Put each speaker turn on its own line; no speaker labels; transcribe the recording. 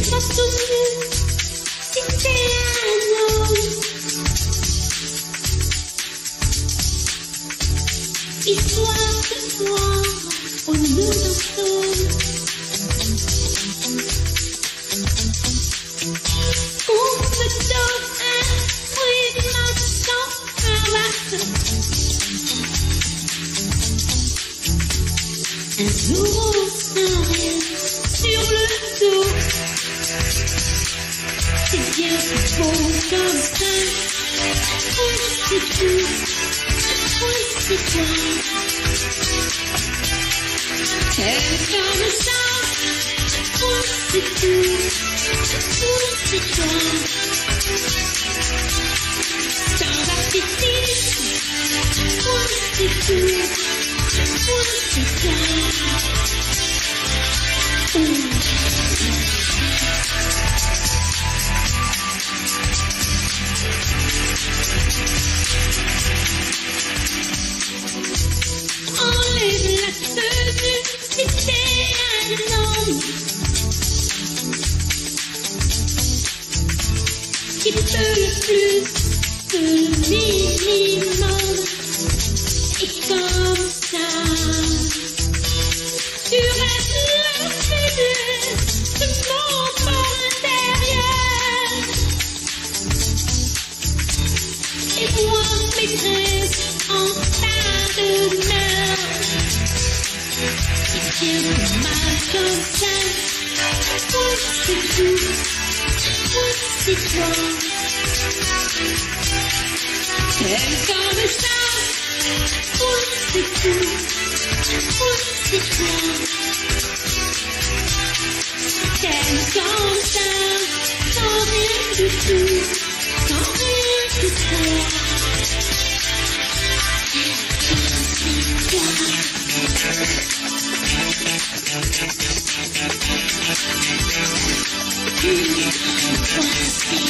pas souvenu si t'es un homme. Histoire de voir au lieu d'un somme. On me donne un rythme sans cravate. Un jour on s'arrête sur le dos. C'est bien plus beau comme ça. Oui, c'est tout. Oui, c'est toi. C'est comme ça. Oui, c'est tout. Oui, c'est toi. Sans appétit. Oui, c'est tout. Oui, c'est toi. Enlève la tenue si t'es un homme qui peut le plus que le minimum. Et comme ça, tu restes le fidèle de mon corps intérieur. Et moi, maîtresse en tas de main. Et tiens mal comme ça. Oui, c'est tout. Oui, c'est toi. C'est comme ça. Oui, c'est tout. Oui, c'est toi. C'est comme ça. Sans rien du tout. Sans rien de toi. C'est toi.